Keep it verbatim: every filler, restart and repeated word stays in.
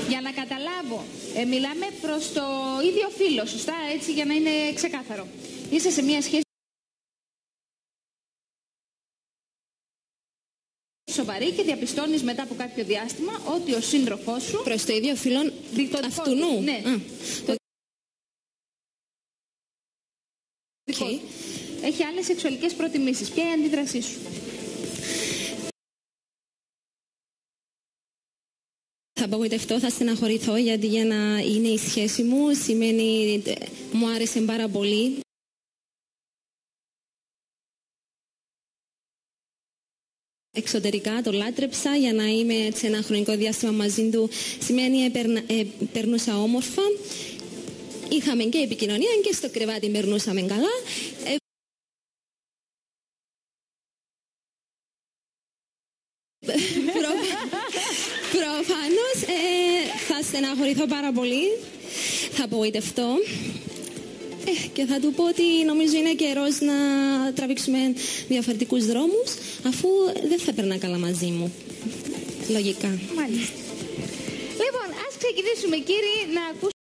Για να καταλάβω, ε, μιλάμε προς το ίδιο φύλο, σωστά, έτσι, για να είναι ξεκάθαρο. Είσαι σε μια σχέση σοβαρή και διαπιστώνεις μετά από κάποιο διάστημα ότι ο σύντροφός σου... Προς το ίδιο φύλο αυτού νου. Ναι. Α, το... Okay. Έχει άλλες σεξουαλικές προτιμήσεις. Ποια είναι η αντίδρασή σου? Θα απογοητευτώ, θα στεναχωρηθώ, γιατί για να είναι η σχέση μου σημαίνει μου άρεσε πάρα πολύ. Εξωτερικά το λάτρεψα, για να είμαι έτσι ένα χρονικό διάστημα μαζί του σημαίνει επερνα, ε, περνούσα όμορφα. Είχαμε και επικοινωνία και στο κρεβάτι περνούσαμε καλά. Ε, προ, προφανώς ε, θα στεναχωρηθώ πάρα πολύ, θα απογοητευτώ ε, και θα του πω ότι νομίζω είναι καιρός να τραβήξουμε διαφορετικούς δρόμους, αφού δεν θα περνά καλά μαζί μου, λογικά. Μάλιστα. Λοιπόν, ας ξεκινήσουμε, κύριοι, να ακούσουμε